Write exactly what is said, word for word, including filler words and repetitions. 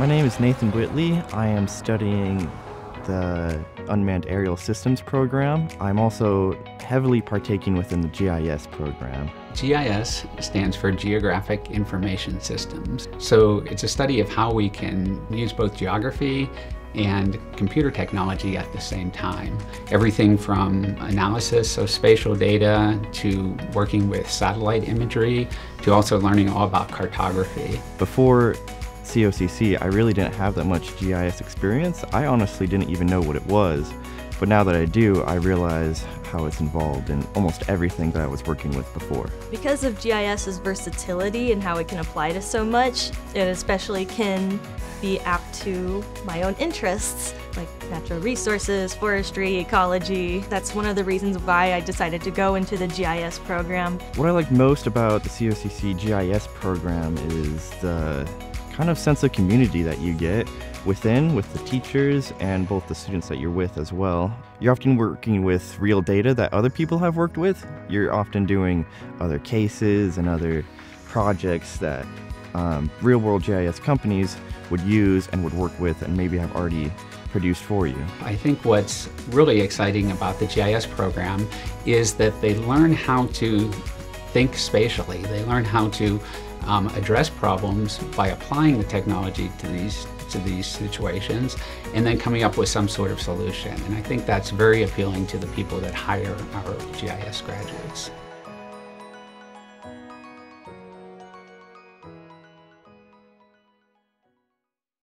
My name is Nathan Whitley. I am studying the Unmanned Aerial Systems program. I'm also heavily partaking within the G I S program. G I S stands for Geographic Information Systems. So it's a study of how we can use both geography and computer technology at the same time. Everything from analysis of spatial data to working with satellite imagery to also learning all about cartography. Before C O C C, I really didn't have that much G I S experience. I honestly didn't even know what it was. But now that I do, I realize how it's involved in almost everything that I was working with before. Because of GIS's versatility and how it can apply to so much, it especially can be apt to my own interests, like natural resources, forestry, ecology. That's one of the reasons why I decided to go into the G I S program. What I like most about the C O C C G I S program is the kind of sense of community that you get within with the teachers and both the students that you're with as well. You're often working with real data that other people have worked with. You're often doing other cases and other projects that um, real-world G I S companies would use and would work with and maybe have already produced for you. I think what's really exciting about the G I S program is that they learn how to think spatially. They learn how to um, address problems by applying the technology to these to these situations and then coming up with some sort of solution. And I think that's very appealing to the people that hire our G I S graduates.